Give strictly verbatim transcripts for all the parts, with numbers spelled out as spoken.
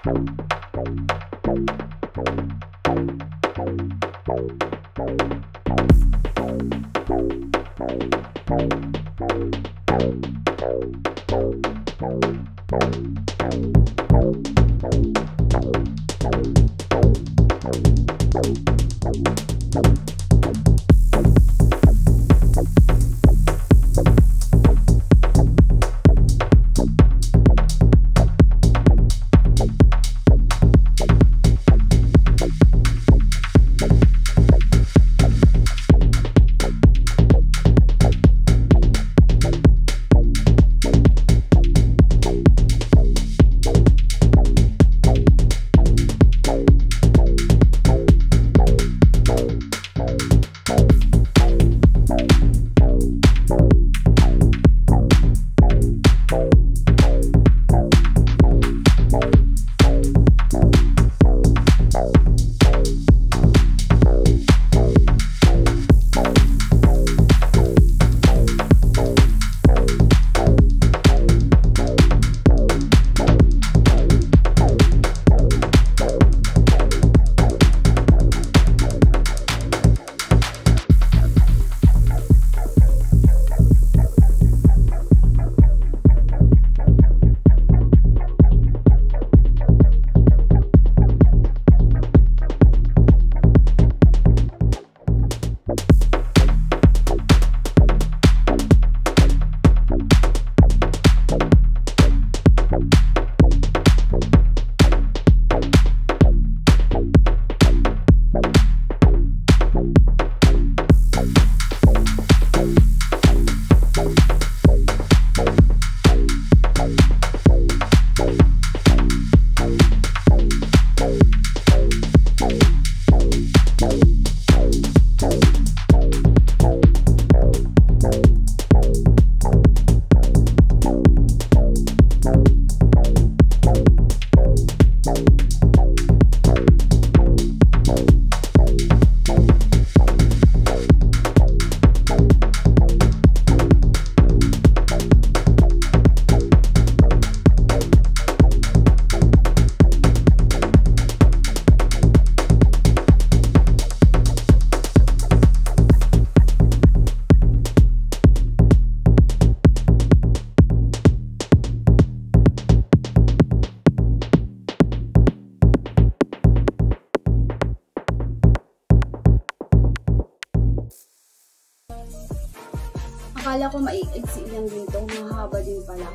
Akala ko maiigsi lang dito, mahaba din pala.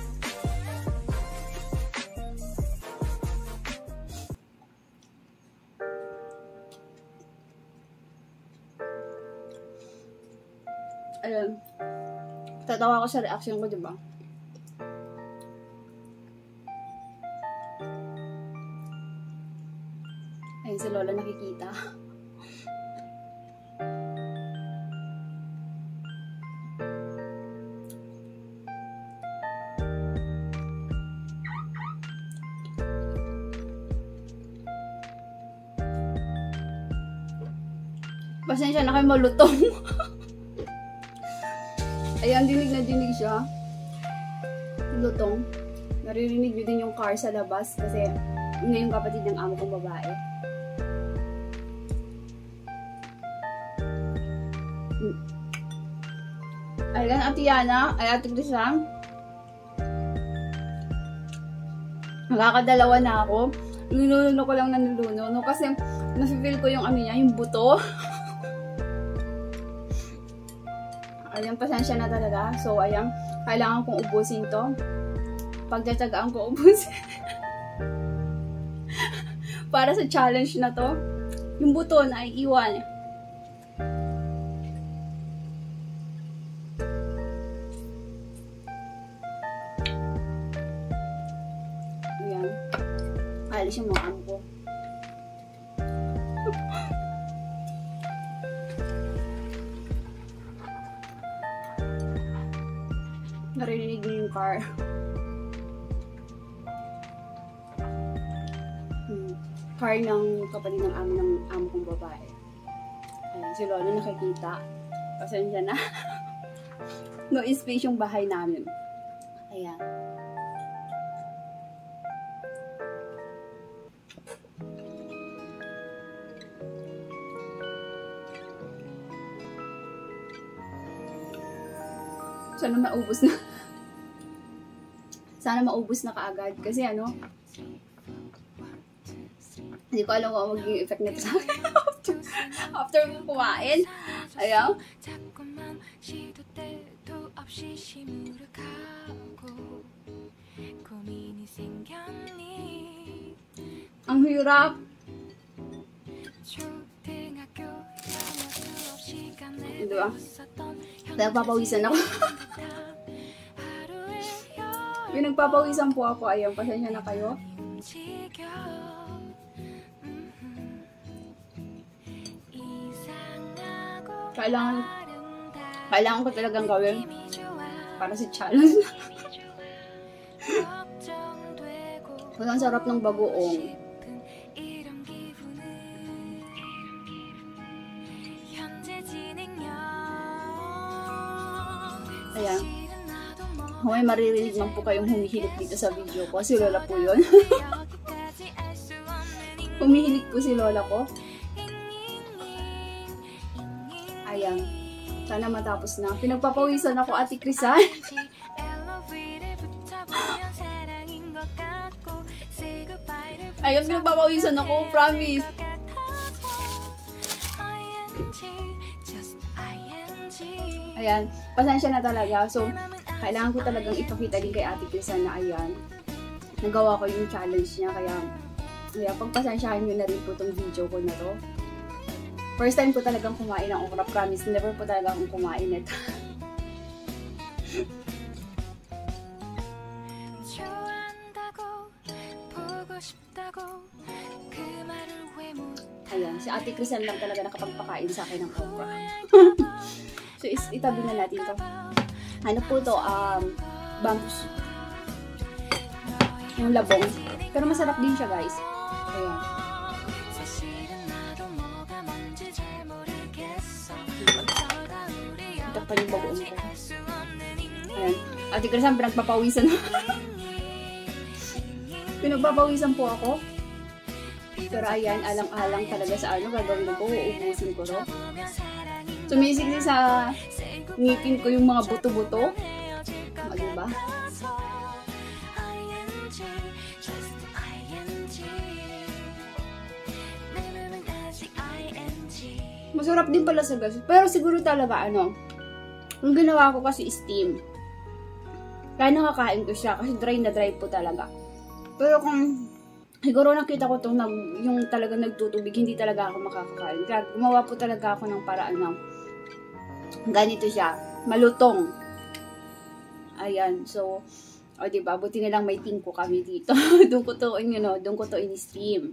Ayun. Tatawa ko sa reaction ko, diba? Ayun, si Lola nakikita. Pasensya na kayo malutong. Ayan, dinig na dinig siya. Lutong. Naririnig nyo din yung car sa labas kasi yun yung kapatid ng amo kong babae. Ayan, Ate Yana. Ay, Ate Krisa. Nakakadalawa na ako. Niluno ko lang na niluno. No, kasi nasi-feel ko yung ano niya, yung buto. Ayan, pasensya na talaga. So, ayan, kailangan kong ubusin to. Pagdatagaan ko ubusin. Para sa challenge na to, yung buto na ay iwan. Ayan. Alis yung mga amo ko. Narinig niyo yung car. Hmm. Car ng kapatid ng amo ng amo kong babae. Ayan, si Lola nakikita. Pasensya na. No space yung bahay namin. Ayan. Sana maubos na. Sana maubos na kaagad. Kasi ano, hindi ko alam kung magiging effect nito sa akin. After mo kumain. Ayaw. Ang hirap. Diba? Nagpapawisan ako. Pinagpapawisan po ako. Ayaw, pasensya na kayo. Kailangan, kailangan ko talagang gawin para sa challenge. Ang sarap ng bagoong. Ayan. May maririnig man po kayong humihilig dito sa video ko. Si Lola po yun. Humihilig po si Lola ko. Ayan. Sana matapos na. Pinagpapawisan ako, Ate Crisan. Ayan, pinagpapawisan ako. Promise. Ayan. Pasensya na talaga. So, kailangan ko talagang ipakita din kay Ate Crisan na ayan. Nagawa ko yung challenge niya. Kaya, kaya pagpasensyahan nyo na rin po itong video ko na to. First time ko talagang kumain ng okra. Promise, never po talaga akong kumain nito. Ayan, si Ate Crisan lang talaga nakapagpakain sa akin ng okra. So, is itabi na natin to. Ano po to? Um, bangus. Yung labong. Pero masarap din siya, guys. Ayan. Ito pa yung bagoong ko. Ayan. Ate Crisan, pinagpapawisan. Pinagpapawisan po ako. Pero ayan, alang-alang talaga sa ano, gagawin ko, uubusin ko to. Sumisiksi sa ngipin ko yung mga buto-buto. O, diba? Masarap din pala sa gas. Pero siguro talaga ano, yung ginawa ko kasi steam. Kaya nakakain ko siya kasi dry na dry po talaga. Pero kung siguro nakita ko itong yung talaga nagtutubig, hindi talaga ako makakakain. Kaya gumawa po talaga ako ng paraan ng ganito siya, malutong. Ayan, so, o diba, buti na lang may tingko kami dito. Doon ko to, you know, doon ko to in-stream.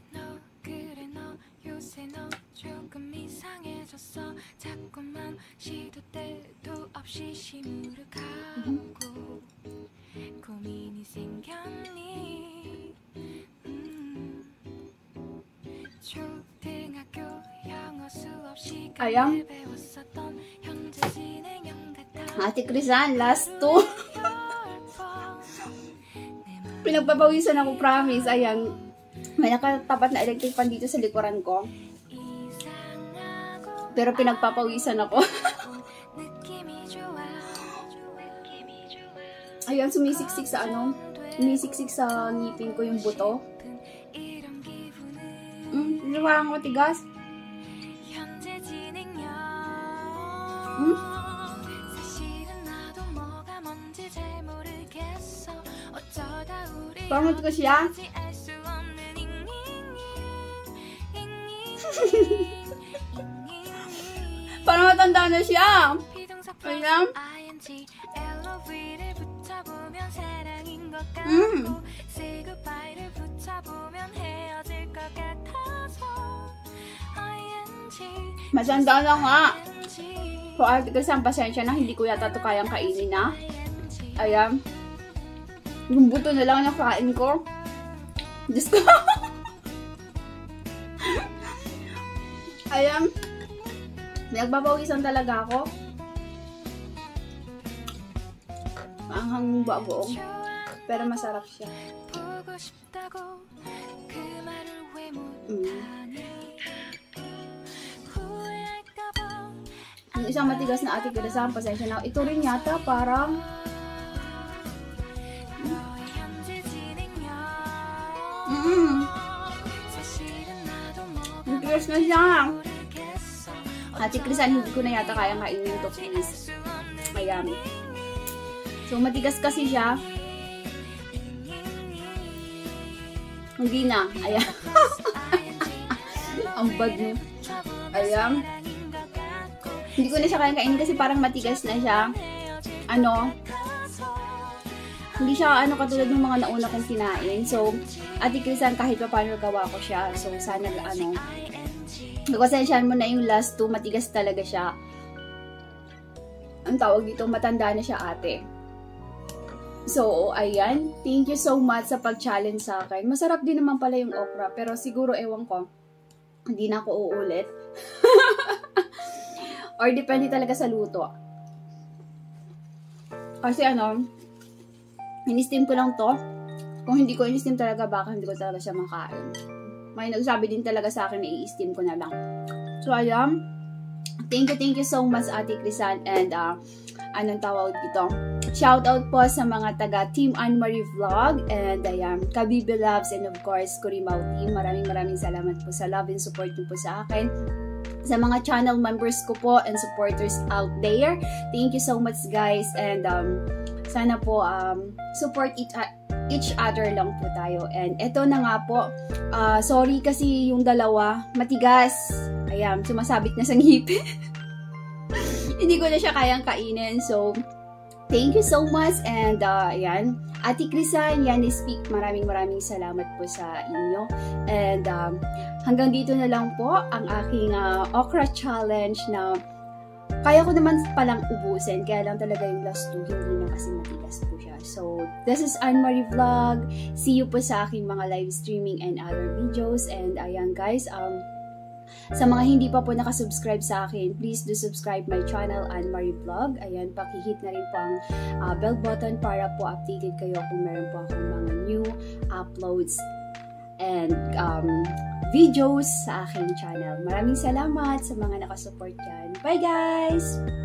Ayan. Ate Crisan, last two. Pinagpapawisan ako, promise. Ayan. May nakatapat na electric fan dito sa likuran ko. Pero pinagpapawisan ako. Ayan, sumisiksik sa ano. Sumisiksik sa ngipin ko yung buto. Hmm, parang matigas. Hmm? Parang matigas siya. Parang matanda na siya. Ayan. Mm. Matanda na nga. So, Ate Crisan, pasensya na. Hindi ko yata ito kayang kainin na. Ayan. Yung buto na lang nakain ko. Diyos ko. Ayan. Nagpapawisan talaga ako. Maanghang bagoong. Pero masarap siya. Mm. Yung isang matigas na Ate Krisan, pasensya na. Ito rin yata parang mm. Matigas na siya. Ate Krisan, hindi ko na yata kayang kainin to, please. Ayan. So, matigas kasi siya. Hindi na. Ayan. Ang bad mo. Ayan. Hindi ko na siya kayang kainin kasi parang matigas na siya. Ano? Hindi siya ano katulad ng mga nauna kong kinain. So, Ate Krisan, kahit pa paano gawa ko siya. So, sana ano. Pasensyahan mo na yung last two. Matigas talaga siya. Ang tawag dito, matanda na siya ate. So, ayan. Thank you so much sa pag-challenge sa akin. Masarap din naman pala yung okra. Pero siguro, ewan ko, hindi na ako uulit. Or depende talaga sa luto. Kasi ano, in-steam ko lang to. Kung hindi ko in-steam talaga, baka hindi ko talaga siya makain. May nagsabi din talaga sa akin na i-steam ko na lang. So, ayan. Thank you, thank you so much, Ate Krisan. And, uh, anong tawag dito? Shout out po sa mga taga Team AnneMarie Vlog. And, ayan, Kabibi Loves. And, of course, Kurimaw Team. Maraming maraming salamat po sa love and support niyo po sa akin. Sa mga channel members ko po and supporters out there. Thank you so much, guys. And, um, sana po, um, support each, each other lang po tayo. And, eto na nga po. Uh, sorry kasi yung dalawa, matigas. Ayan, sumasabit na sa ngipin. Hindi ko na siya kayang kainin. So, thank you so much. And, uh, ayan. Ate Krisan, yan is speak. Maraming maraming salamat po sa inyo. And, um, hanggang dito na lang po ang aking uh, okra challenge na kaya ko naman palang ubusin. Kaya lang talaga yung last two, hindi na kasi matigas po siya. So, this is AnneMarie Vlog. See you po sa aking mga live streaming and other videos. And, ayan guys, um, sa mga hindi pa po nakasubscribe sa akin, please do subscribe my channel, AnneMarie Vlog. Ayan, pakihit na rin po ang uh, bell button para po updated kayo kung meron po akong mga new uploads and um, videos sa aking channel. Maraming salamat sa mga nakasupport dyan. Bye guys!